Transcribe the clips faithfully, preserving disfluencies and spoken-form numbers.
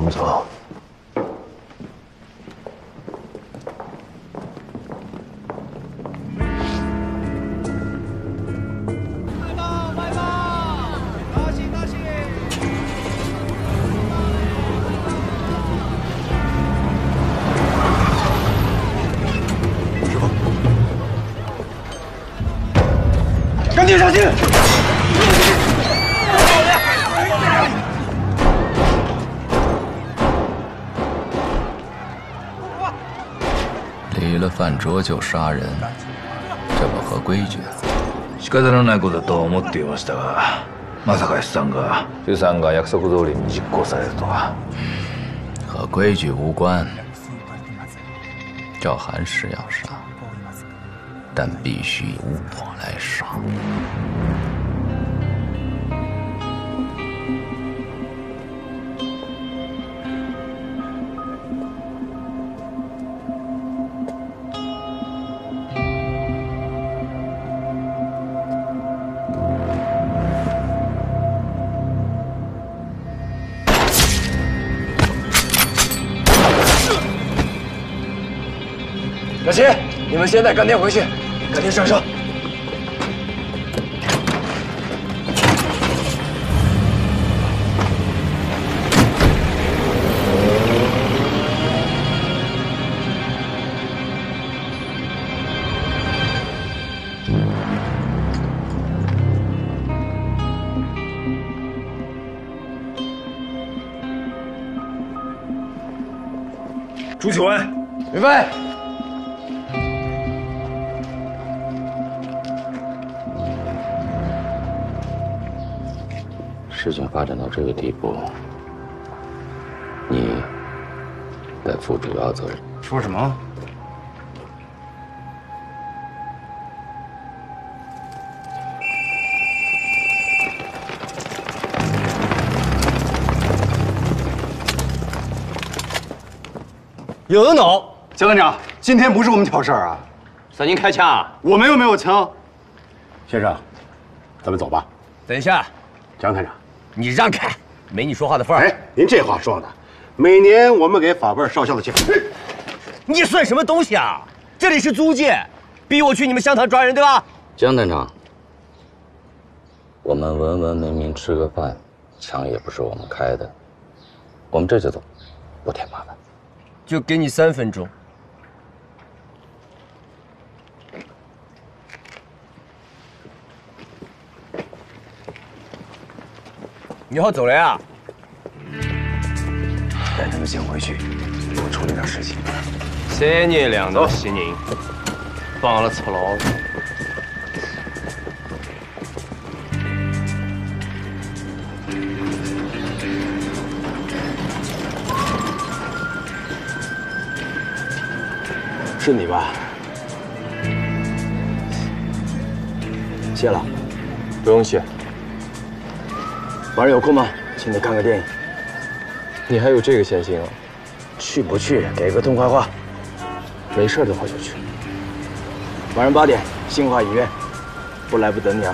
走。 快报快报！高兴高兴！ 师傅，赶紧上去！ 离了饭桌就杀人，这不合规矩啊！ 仕方のないことだと思っていましたが、まさか S さんが周さんが約束通りに実行されるとは。 和规矩无关。赵涵是要杀，但必须由我来杀。 小齐，你们现在赶紧回去，赶紧上车。 朱启文， 明白。 事情发展到这个地步，你得负主要责任。 说什么？ 有的脑， 江团长，今天不是我们挑事儿啊。 算您开枪啊？ 我们又没有枪。先生，咱们走吧。 等一下， 江团长。 你让开，没你说话的份儿。 哎，您这话说的，每年我们给法辈少校的钱， 你算什么东西啊？这里是租界，逼我去你们湘潭抓人，对吧？ 江探长，我们文文明明吃个饭，枪也不是我们开的，我们这就走，不添麻烦。 就给你三分钟。你要走了呀？ 带他们先回去，我处理点事情。 三年两道袭人，放了出牢。 是你吧？谢了， 不用谢。 晚上有空吗？请你看个电影。 你还有这个闲心啊？ 去不去？给个痛快话。没事的话就去。晚上八点，新华影院，不来不等你啊。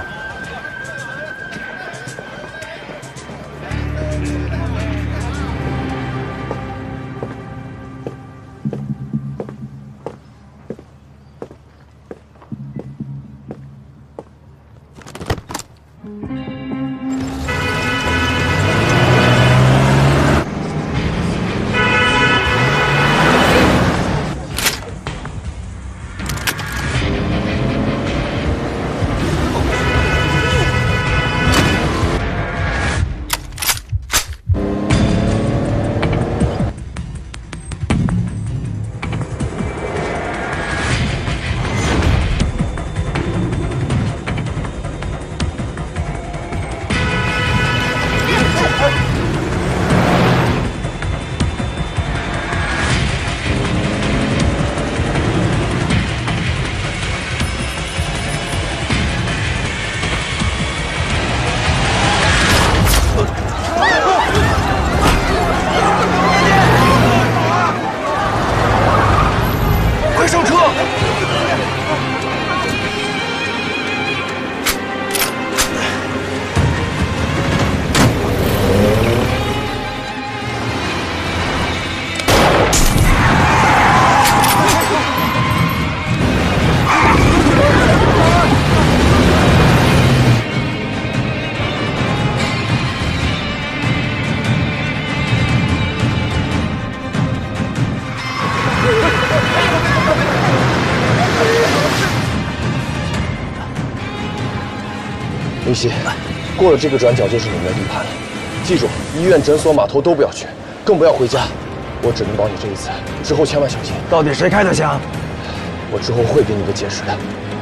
林夕，过了这个转角就是你们的地盘了。记住，医院、诊所、码头都不要去，更不要回家。我只能保你这一次，之后千万小心。 到底谁开的枪？ 我之后会给你个解释的。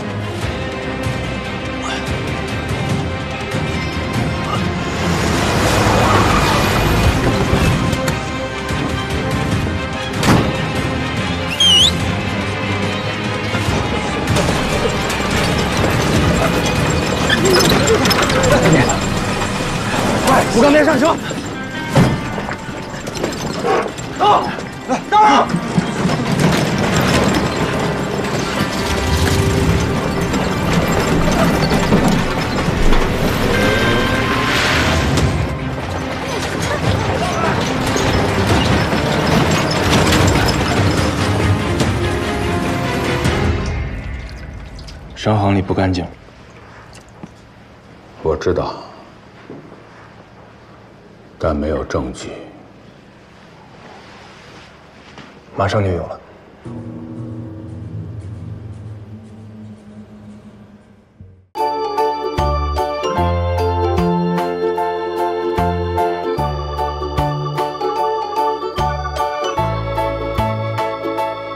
吴刚边上车！到！来，到！ 商行里不干净。 我知道。 但没有证据， 马上就有了。